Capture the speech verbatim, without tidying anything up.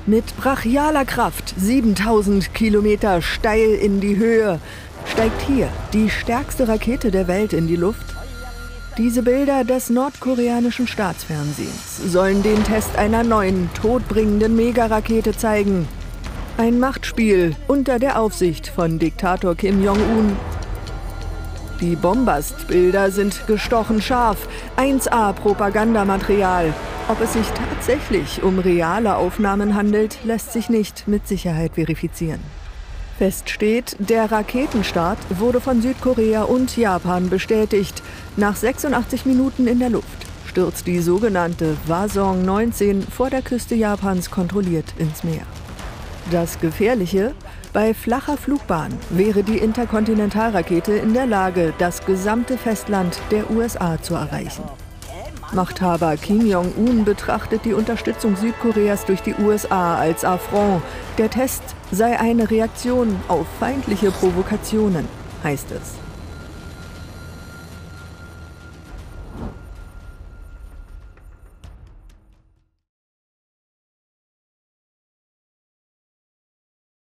Mit brachialer Kraft, siebentausend Kilometer steil in die Höhe, steigt hier die stärkste Rakete der Welt in die Luft. Diese Bilder des nordkoreanischen Staatsfernsehens sollen den Test einer neuen, todbringenden Megarakete zeigen. Ein Machtspiel unter der Aufsicht von Diktator Kim Jong-un. Die Bombastbilder sind gestochen scharf, eins A Propagandamaterial. Ob es sich tatsächlich um reale Aufnahmen handelt, lässt sich nicht mit Sicherheit verifizieren. Fest steht, der Raketenstart wurde von Südkorea und Japan bestätigt. Nach sechsundachtzig Minuten in der Luft stürzt die sogenannte Hwasong neunzehn vor der Küste Japans kontrolliert ins Meer. Das Gefährliche: Bei flacher Flugbahn wäre die Interkontinentalrakete in der Lage, das gesamte Festland der U S A zu erreichen. Machthaber Kim Jong-un betrachtet die Unterstützung Südkoreas durch die U S A als Affront. Der Test sei eine Reaktion auf feindliche Provokationen, heißt es.